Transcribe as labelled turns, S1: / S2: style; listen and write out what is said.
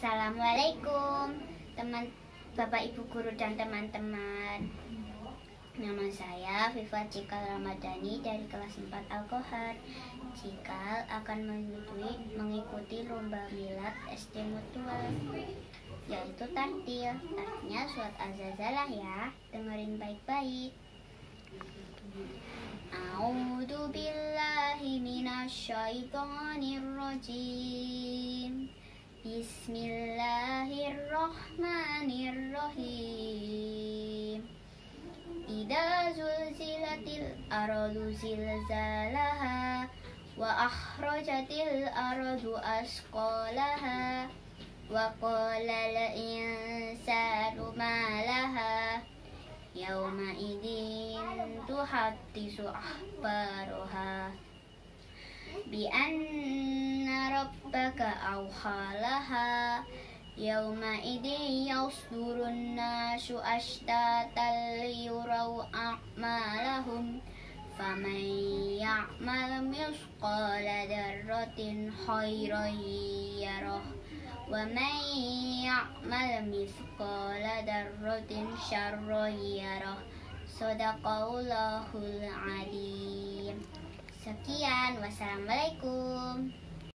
S1: Assalamualaikum teman Bapak Ibu guru dan teman-teman. Nama saya Viva Cikal Ramadhani dari kelas 4 Al-Kohar. Cikal akan mengikuti lomba milad SD Mutual, yaitu tartil. Artinya surat Az-Zalzalah ya. Dengerin baik-baik. A'udzu billahi minasyaitonir rajim. Bismillahirrahmanirrahim. Idza zulzilatil ardu zilzalaha wa akhrajatil ardu asqalaha wa qala al insanu ma laha yawma idzin tuhaddisu akhbaraha bi anna rabbaka awhalaha yawma idzin yasdurun nasu ashtatan liyuraw a'malahum faman ya'mal mithqala dzarratin khairan yarah wa man ya'mal mithqala dzarratin syarran yarah. Shadaqallahul adzim. Sekian, wassalamualaikum.